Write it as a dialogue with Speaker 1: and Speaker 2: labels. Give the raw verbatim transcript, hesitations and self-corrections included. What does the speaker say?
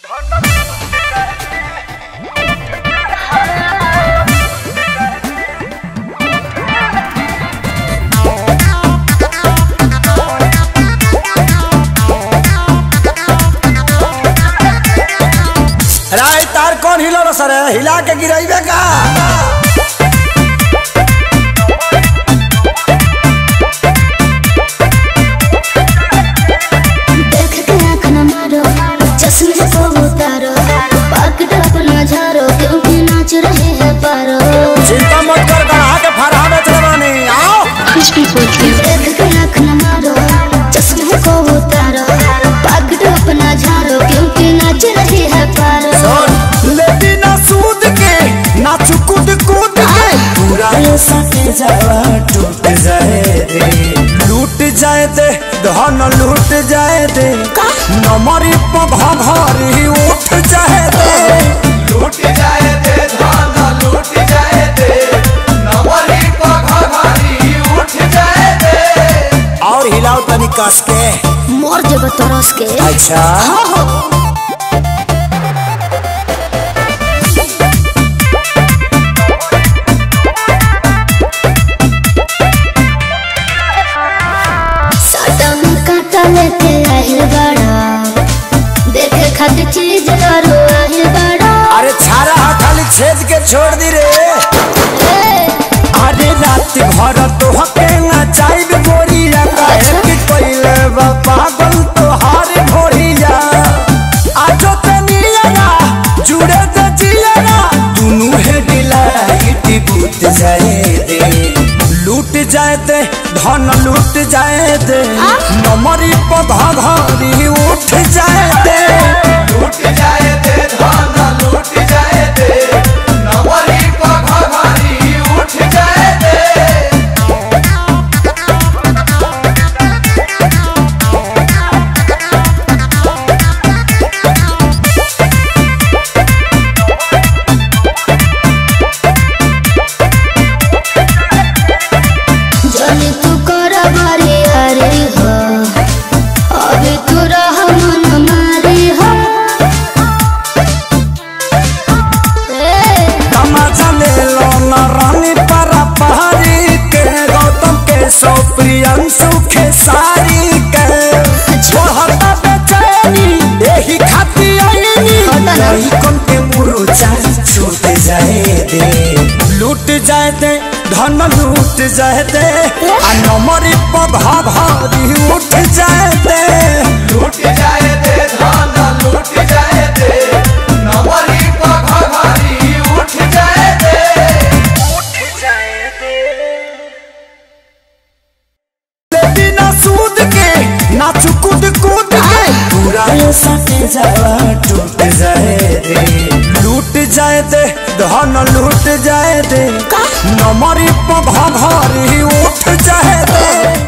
Speaker 1: राय तार कौन हिलो सर हिला के गिराइबे का
Speaker 2: देख के आँख न मारो चश्मे को उतारो पकड़ अपना झारो क्योंकि नाच रहे हैं पारो।
Speaker 1: चिंता मत कर गढ़ा के फरहा बेच रवानी आओ
Speaker 2: कुछ भी पूछिए। देख के आँख न मारो चश्मे को उतारो पकड़ अपना झारो क्योंकि नाच रहे हैं पारो।
Speaker 1: लेती ना सूद के नाच कूद कूद के पूरा ये सके जावा टूट जाए दे लूट जाए दे धन लूट जाए दे नमरी पघा भारी उठ जाए दे
Speaker 3: लूट जाए दे धन लूट जाए दे नमरी पघा भारी उठ जाए दे।
Speaker 1: और हिलाओ तनी कस के
Speaker 2: मोर जब तरस के
Speaker 1: अच्छा
Speaker 2: लेके आहिल बड़ा देखे खातिर चीज करो आहिल बड़ा।
Speaker 1: अरे छारा खाली छेद के छोड़ दी रे अरे रात भर तो हके ना चाइब गोरिया काहे कि कोइले बा पागल तो हार भोरिया आजो तनिया जुड़े त जिया दुनु है डिलाइट बूत जाए दे लूट जाए दे धन लूट जाए दे नमरी पघा घरी उठ जाए दे
Speaker 3: लूट जाए दे धन लूट जाए दे नमरी पघा भारी उठ जाए दे।
Speaker 2: जनी तू कर बारी हरी हो अभी तू रह मन मारी हो।
Speaker 1: तमाचा ले लो ना रानी परा पहाड़ी के गौतम के सो प्रियंशु के सारी के छोहता बेचैनी यही खाती आईनी नहीं कौन के मुरुचा छूट जाए दे लूट जाए दे धन लूट जाए दे आ नमरी पघा भारी उठ जाए दे
Speaker 3: लूट जाए दे धन लूट जाए दे नमरी पघा भारी उठ जाए दे।
Speaker 1: लेती ना सूद के नाच कूद कूद के पूरा ये सके जावा टूट जाए दे लूट जाए दे धन लूट जाए दे नमरी पघा भारी उठ जाए दे।